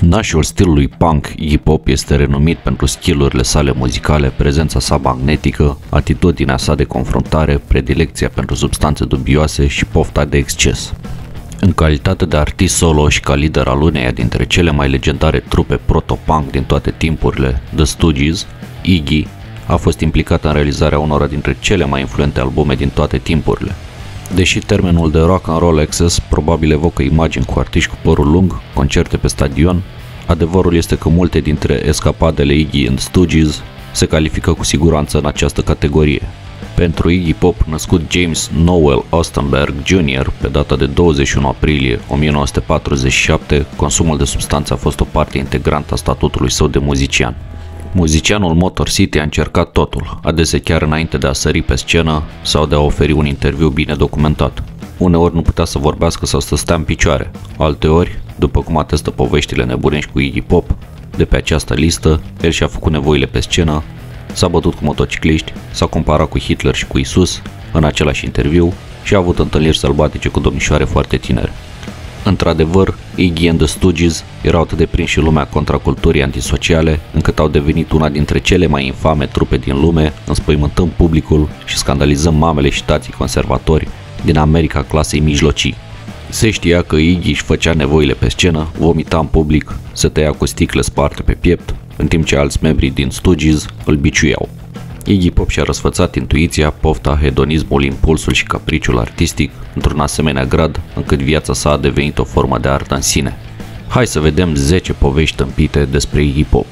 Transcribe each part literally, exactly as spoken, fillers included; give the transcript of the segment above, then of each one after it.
Nașul stilului punk, hip-hop este renumit pentru skillurile sale muzicale, prezența sa magnetică, atitudinea sa de confruntare, predilecția pentru substanțe dubioase și pofta de exces. În calitate de artist solo și ca lider al uneia dintre cele mai legendare trupe proto-punk din toate timpurile, The Stooges, Iggy a fost implicat în realizarea unora dintre cele mai influente albume din toate timpurile. Deși termenul de rock and roll excess probabil evocă imagini cu artiști cu părul lung, concerte pe stadion, adevărul este că multe dintre escapadele Iggy and Stooges se califică cu siguranță în această categorie. Pentru Iggy Pop, născut James Noel Ostenberg junior pe data de douăzeci și unu aprilie o mie nouă sute patruzeci și șapte, consumul de substanțe a fost o parte integrantă a statutului său de muzician. Muzicianul Motor City a încercat totul, adesea chiar înainte de a sări pe scenă sau de a oferi un interviu bine documentat. Uneori nu putea să vorbească sau să stea în picioare, alteori, după cum atestă poveștile nebunești cu Iggy Pop, de pe această listă, el și-a făcut nevoile pe scenă, s-a bătut cu motocicliști, s-a comparat cu Hitler și cu Isus în același interviu și a avut întâlniri sălbatice cu domnișoare foarte tinere. Într-adevăr, Iggy and the Stooges erau atât de prinși în lumea contraculturii antisociale, încât au devenit una dintre cele mai infame trupe din lume, înspăimântând publicul și scandalizând mamele și tații conservatori din America clasei mijlocii. Se știa că Iggy își făcea nevoile pe scenă, vomita în public, se tăia cu sticle sparte pe piept, în timp ce alți membri din Stooges îl biciuiau. Iggy Pop și-a răsfățat intuiția, pofta, hedonismul, impulsul și capriciul artistic într-un asemenea grad încât viața sa a devenit o formă de artă în sine. Hai să vedem zece povești tâmpite despre Iggy Pop.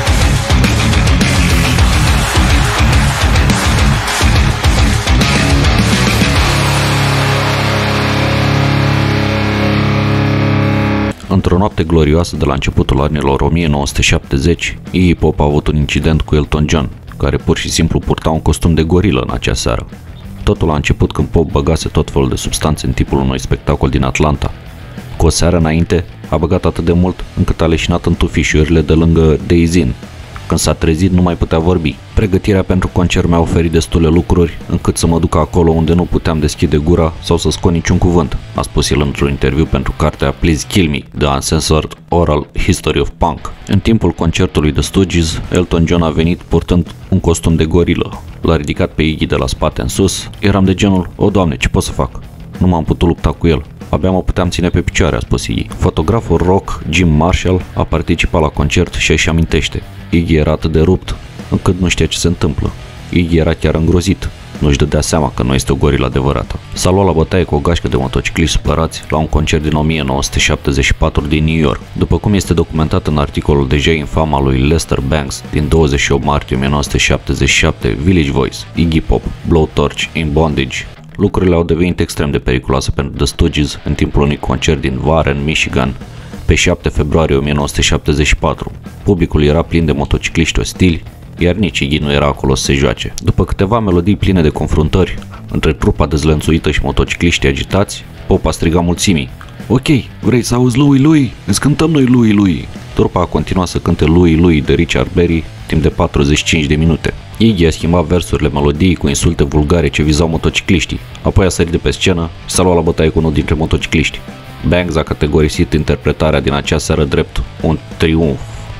Într-o noapte glorioasă de la începutul anilor o mie nouă sute șaptezeci, Iggy Pop a avut un incident cu Elton John, care pur și simplu purta un costum de gorilă în acea seară. Totul a început când Pop băgase tot felul de substanțe în timpul unui spectacol din Atlanta. Cu o seară înainte, a băgat atât de mult încât a leșinat în tufișurile de lângă Days Inn. Când s-a trezit, nu mai putea vorbi. Pregătirea pentru concert mi-a oferit destule lucruri încât să mă duc acolo unde nu puteam deschide gura sau să scot niciun cuvânt, a spus el într-un interviu pentru cartea Please Kill Me, The Uncensored Oral History of Punk. În timpul concertului The Stooges, Elton John a venit purtând un costum de gorilă. L-a ridicat pe Iggy de la spate în sus. Eram de genul, o doamne, ce pot să fac? Nu m-am putut lupta cu el. Abia mă puteam ține pe picioare, a spus Iggy. Fotograful rock Jim Marshall a participat la concert și își amintește. Iggy era atât de rupt încât nu știa ce se întâmplă. Iggy era chiar îngrozit. Nu-și dădea seama că nu este o gorilă adevărată. S-a luat la bătaie cu o gașcă de motocicliști supărați la un concert din o mie nouă sute șaptezeci și patru din New York. După cum este documentat în articolul deja infam al lui Lester Bangs din douăzeci și opt martie o mie nouă sute șaptezeci și șapte, Village Voice, Iggy Pop, Blowtorch, In Bondage, lucrurile au devenit extrem de periculoase pentru The Stooges în timpul unui concert din Warren, Michigan, pe șapte februarie o mie nouă sute șaptezeci și patru. Publicul era plin de motocicliști ostili, iar nici Iggy nu era acolo să se joace. După câteva melodii pline de confruntări între trupa dezlănțuită și motocicliștii agitați, Pop a strigat mulțimii: ok, vrei să auzi Louie Louie? Îți cântăm noi Louie Louie. Trupa a continuat să cânte Louie Louie de Richard Berry timp de patruzeci și cinci de minute. Iggy a schimbat versurile melodiei cu insulte vulgare ce vizau motocicliștii, apoi a sărit de pe scenă și s-a luat la bătaie cu unul dintre motocicliști. Bangs a categorisit interpretarea din acea seară drept un triumf.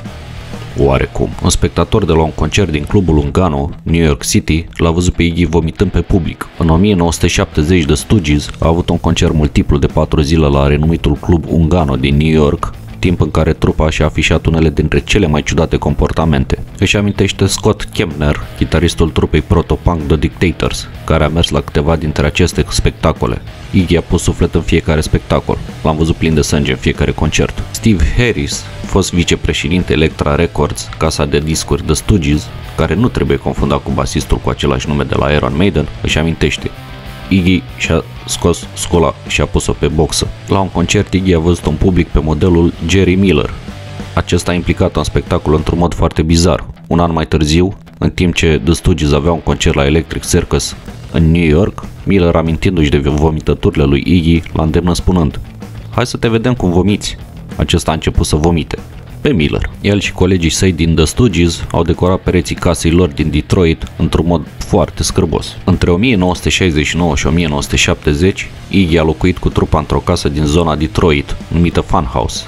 Oarecum. Un spectator de la un concert din clubul Ungano, New York City, l-a văzut pe Iggy vomitând pe public. În o mie nouă sute șaptezeci, The Stooges a avut un concert multiplu de patru zile la renumitul club Ungano din New York, timp în care trupa și-a afișat unele dintre cele mai ciudate comportamente. Își amintește Scott Kempner, chitaristul trupei proto-punk The Dictators, care a mers la câteva dintre aceste spectacole. Iggy a pus suflet în fiecare spectacol. L-am văzut plin de sânge în fiecare concert. Steve Harris, fost vicepreședinte Elektra Records, casa de discuri The Stooges, care nu trebuie confundat cu basistul cu același nume de la Iron Maiden, își amintește: Iggy și-a scos scola și a pus-o pe boxă. La un concert, Iggy a văzut un public pe modelul Jerry Miller. Acesta a implicat un spectacol într-un mod foarte bizar. Un an mai târziu, în timp ce The Stooges avea un concert la Electric Circus în New York, Miller, amintindu-și de vomităturile lui Iggy, l-a îndemnat spunând: hai să te vedem cum vomiți. Acesta a început să vomite pe Miller. El și colegii săi din The Stooges au decorat pereții casei lor din Detroit într-un mod foarte scârbos. Între o mie nouă sute șaizeci și nouă și o mie nouă sute șaptezeci, Iggy a locuit cu trupa într-o casă din zona Detroit, numită Funhouse.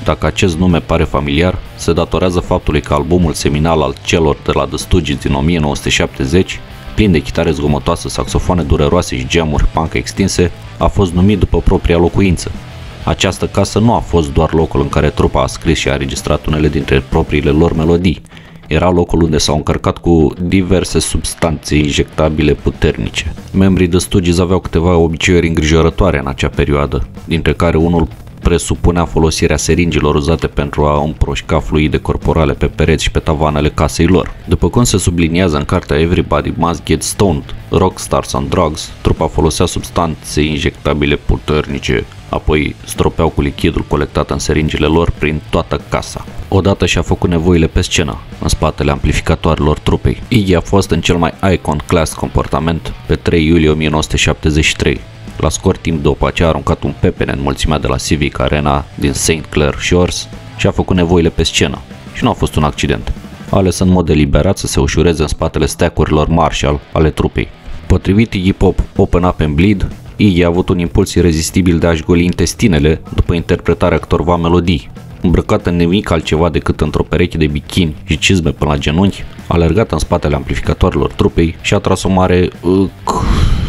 dacă acest nume pare familiar, se datorează faptului că albumul seminal al celor de la The Stooges din o mie nouă sute șaptezeci, plin de chitare zgomotoase, saxofoane dureroase și geamuri punk extinse, a fost numit după propria locuință. Această casă nu a fost doar locul în care trupa a scris și a înregistrat unele dintre propriile lor melodii. Era locul unde s-au încărcat cu diverse substanțe injectabile puternice. Membrii The Stooges aveau câteva obiceiuri îngrijorătoare în acea perioadă, dintre care unul presupunea folosirea seringilor uzate pentru a împroșca fluide corporale pe pereți și pe tavanele casei lor. După cum se subliniază în cartea Everybody Must Get Stoned, Rockstars on Drugs, trupa folosea substanțe injectabile puternice, apoi stropeau cu lichidul colectat în seringile lor prin toată casa. Odată și-a făcut nevoile pe scenă, în spatele amplificatoarelor trupei. Iggy a fost în cel mai icon class comportament pe trei iulie o mie nouă sute șaptezeci și trei. La scurt timp după ce a aruncat un pepene în mulțimea de la Civic Arena din Saint Clair Shores și a făcut nevoile pe scenă. Și nu a fost un accident. A ales în mod deliberat să se ușureze în spatele stack-urilor Marshall ale trupei. Potrivit Iggy Pop Open Up and Bleed, Iggy a avut un impuls irezistibil de a-și goli intestinele după interpretarea câtorva melodii. Îmbrăcat în nimic altceva decât într-o pereche de bikini și cizme până la genunchi, a alergat în spatele amplificatoarelor trupei și a tras o mare uc.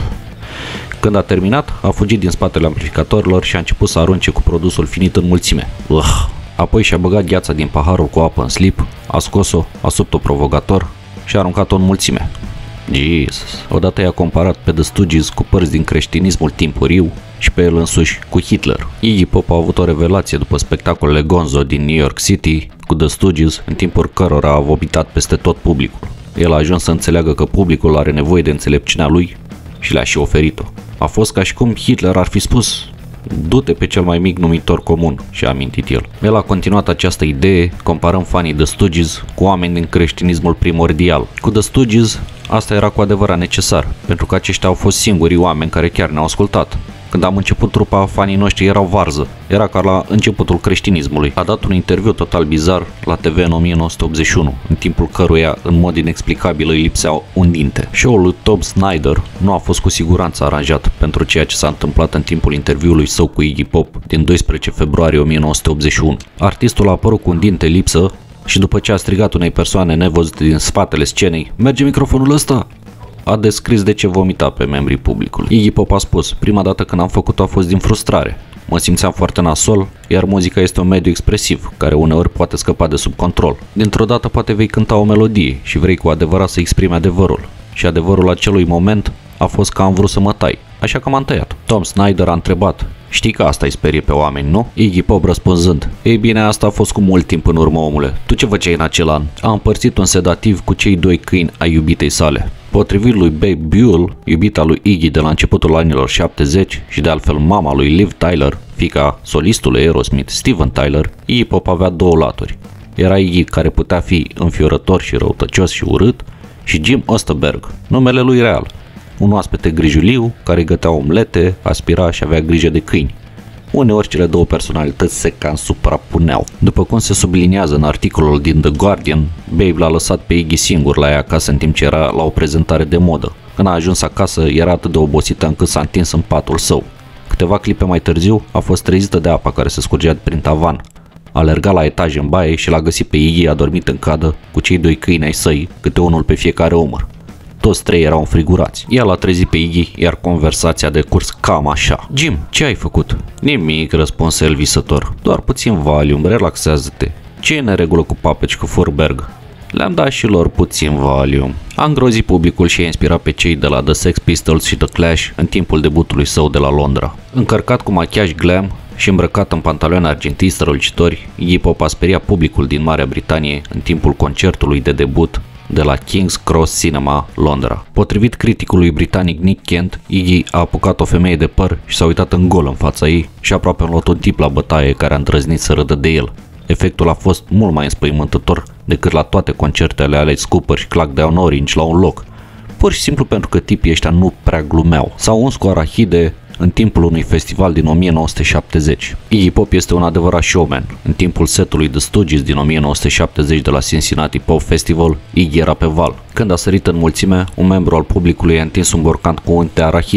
Când a terminat, a fugit din spatele amplificatorilor și a început să arunce cu produsul finit în mulțime. Uah. Apoi și-a băgat gheața din paharul cu apă în slip, a scos-o, a subt-o provocator și a aruncat-o în mulțime. Jesus. Odată i-a comparat pe The Stooges cu părți din creștinismul timpuriu și pe el însuși cu Hitler. Iggy Pop a avut o revelație după spectacolele Gonzo din New York City cu The Stooges, în timpul cărora a vomitat peste tot publicul. El a ajuns să înțeleagă că publicul are nevoie de înțelepciunea lui și le-a și oferit-o. A fost ca și cum Hitler ar fi spus: du-te pe cel mai mic numitor comun, și-a amintit el. El a continuat această idee, comparând fanii The Stooges cu oameni din creștinismul primordial. Cu The Stooges, asta era cu adevărat necesar, pentru că aceștia au fost singurii oameni care chiar ne-au ascultat. Când am început trupa, fanii noștri erau varză. Era ca la începutul creștinismului. A dat un interviu total bizar la T V în o mie nouă sute optzeci și unu, în timpul căruia, în mod inexplicabil, îi lipsea un dinte. Show-ul lui Tom Snyder nu a fost cu siguranță aranjat pentru ceea ce s-a întâmplat în timpul interviului său cu Iggy Pop din doisprezece februarie o mie nouă sute optzeci și unu. Artistul a apărut cu un dinte lipsă și după ce a strigat unei persoane nevăzute din spatele scenei: merge microfonul ăsta? A descris de ce vomita pe membrii publicului. Iggy Pop a spus: prima dată când am făcut-o a fost din frustrare. Mă simțeam foarte nasol, iar muzica este un mediu expresiv, care uneori poate scăpa de sub control. Dintr-o dată poate vei cânta o melodie și vrei cu adevărat să exprimi adevărul. Și adevărul acelui moment a fost că am vrut să mă tai, așa că m-am tăiat. Tom Snyder a întrebat: știi că asta îi sperie pe oameni, nu? Iggy Pop răspunzând: ei bine, asta a fost cu mult timp în urmă, omule. Tu ce făceai în acel an? A împărțit un sedativ cu cei doi câini ai iubitei sale. Potrivit lui Babe Buell, iubita lui Iggy de la începutul anilor șaptezeci și de altfel mama lui Liv Tyler, fiica solistului Aerosmith Steven Tyler, Iggy Pop avea două laturi. Era Iggy, care putea fi înfiorător și răutăcios și urât, și Jim Osterberg, numele lui real, un oaspete grijuliu care gătea omlete, aspira și avea grijă de câini. Uneori cele două personalități se cam suprapuneau. După cum se subliniază în articolul din The Guardian, Babe l-a lăsat pe Iggy singur la ea acasă în timp ce era la o prezentare de modă. Când a ajuns acasă, era atât de obosită încât s-a întins în patul său. Câteva clipe mai târziu, a fost trezită de apa care se scurgea prin tavan. A alergat la etaj în baie și l-a găsit pe Iggy adormit în cadă, cu cei doi câini ai săi, câte unul pe fiecare umăr. Toți trei erau înfrigurați. Ea l-a trezit pe Iggy, iar conversația a decurs cam așa: Jim, ce ai făcut? Nimic, răspunse el visător. Doar puțin Valium, relaxează-te. Ce e în regulă cu Papeci cu Furberg? Le-am dat și lor puțin Valium. A îngrozit publicul și a inspirat pe cei de la The Sex Pistols și The Clash în timpul debutului său de la Londra. Încărcat cu machiaj glam și îmbrăcat în pantaloane argintii strălucitori, Iggy Pop a speriat publicul din Marea Britanie în timpul concertului de debut de la King's Cross Cinema, Londra. Potrivit criticului britanic Nick Kent, Iggy a apucat o femeie de păr și s-a uitat în gol în fața ei și aproape a luat un tip la bătaie care a îndrăznit să râdă de el. Efectul a fost mult mai înspăimântător decât la toate concertele ale Cooper și Clack Down Orange la un loc, pur și simplu pentru că tipii ăștia nu prea glumeau. S-au uns cu arahide în timpul unui festival din o mie nouă sute șaptezeci. Iggy Pop este un adevărat showman. În timpul setului The Stooges din o mie nouă sute șaptezeci de la Cincinnati Pop Festival, Iggy era pe val. Când a sărit în mulțime, un membru al publicului i-a întins un borcant cu unte arahide.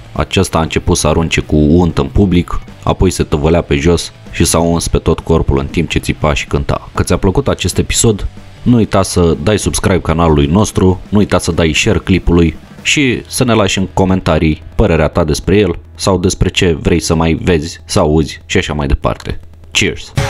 Acesta a început să arunce cu unt în public, apoi se tăvălea pe jos și s-a uns pe tot corpul în timp ce țipa și cânta. Că ți-a plăcut acest episod, nu uita să dai subscribe canalului nostru, nu uita să dai share clipului și să ne lași în comentarii părerea ta despre el sau despre ce vrei să mai vezi, să auzi și așa mai departe. Cheers!